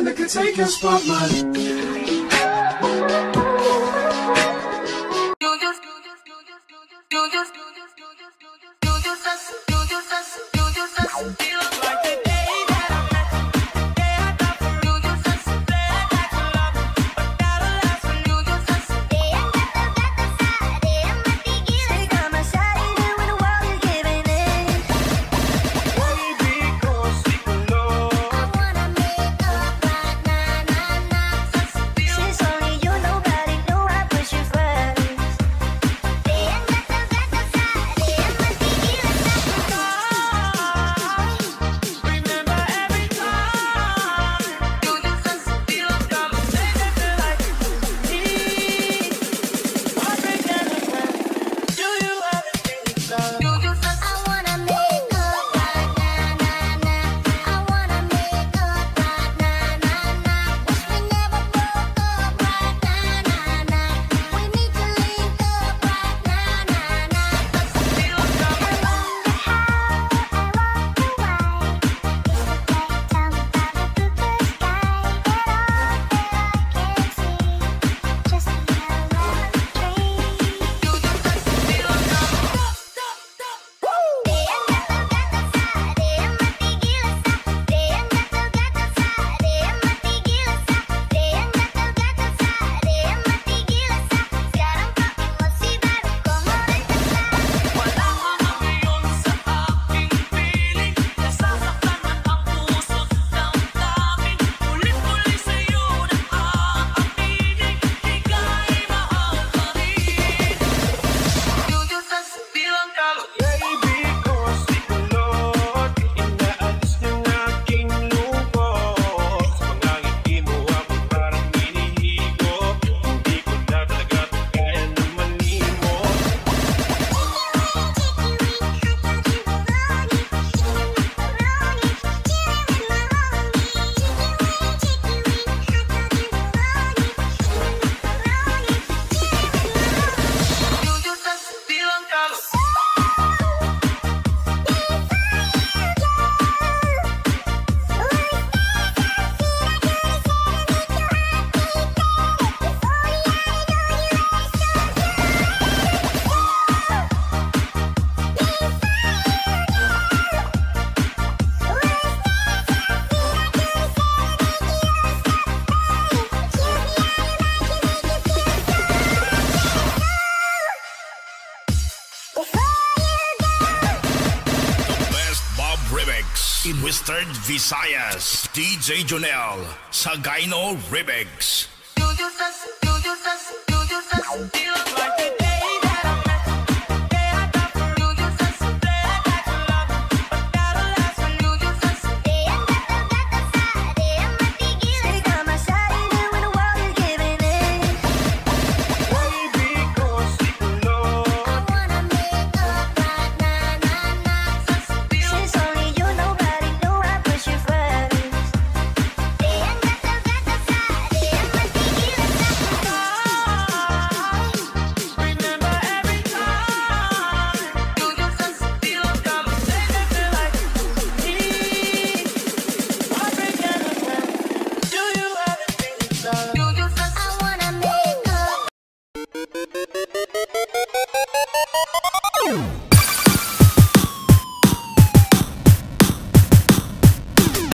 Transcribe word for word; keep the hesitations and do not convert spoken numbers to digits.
that could take your spotlight. You just, you just, you just, you just, you just, you just, you just, you just, you just, you just, you just, you just feel like the day that I met you, the day I got for you. Just say that you love me, but that'll last when you just say I'm gato, gato sa, di ang matigil. Say kama sa even when the world is giving in. Baby, cause we can love. I wanna make up right now, nah, nah. Since only you, nobody knew I put you first. Di ang gato, gato sa, di ang matigil. Remember every time you just feel like like me. Heartbreak never ends. Do you ever think so? You just I wanna make up right now, nah, nah. I wanna make up right now, nah, nah. Wish we never broke up right now, nah, nah. We need to link up right now, nah, nah. 'Cause I feel like I wonder how, I wonder why. It's the day, tell me about the blue, blue sky. And all that I can see, just a yellow dream. You just feel like I'm Woo! Di ang gato, gato sa, di ang matigil sa. Di ang gato, gato sa, di ang matigil sa. Di ang gato, gato sa, di ang matigil sa. Sekarang paking mo si baru como regresar. Wala ka na ngayon sa aking piling. Nasasaktan man ang puso't damdamin. Ulit-uli sa'yo nag-aaminin. Ika'y mahal pa rin. You just feel ang kalo. Baby, cause we can love. Inaalis ng aking lubos. Mga ngiti mo ako parang hinihigop. Hindi ko na talaga ito kaya na malimot. You just feel ang kalo. Best Bob Remix in Western Visayas. D J Jonel Sagayno Remix. You just, you just, you just feel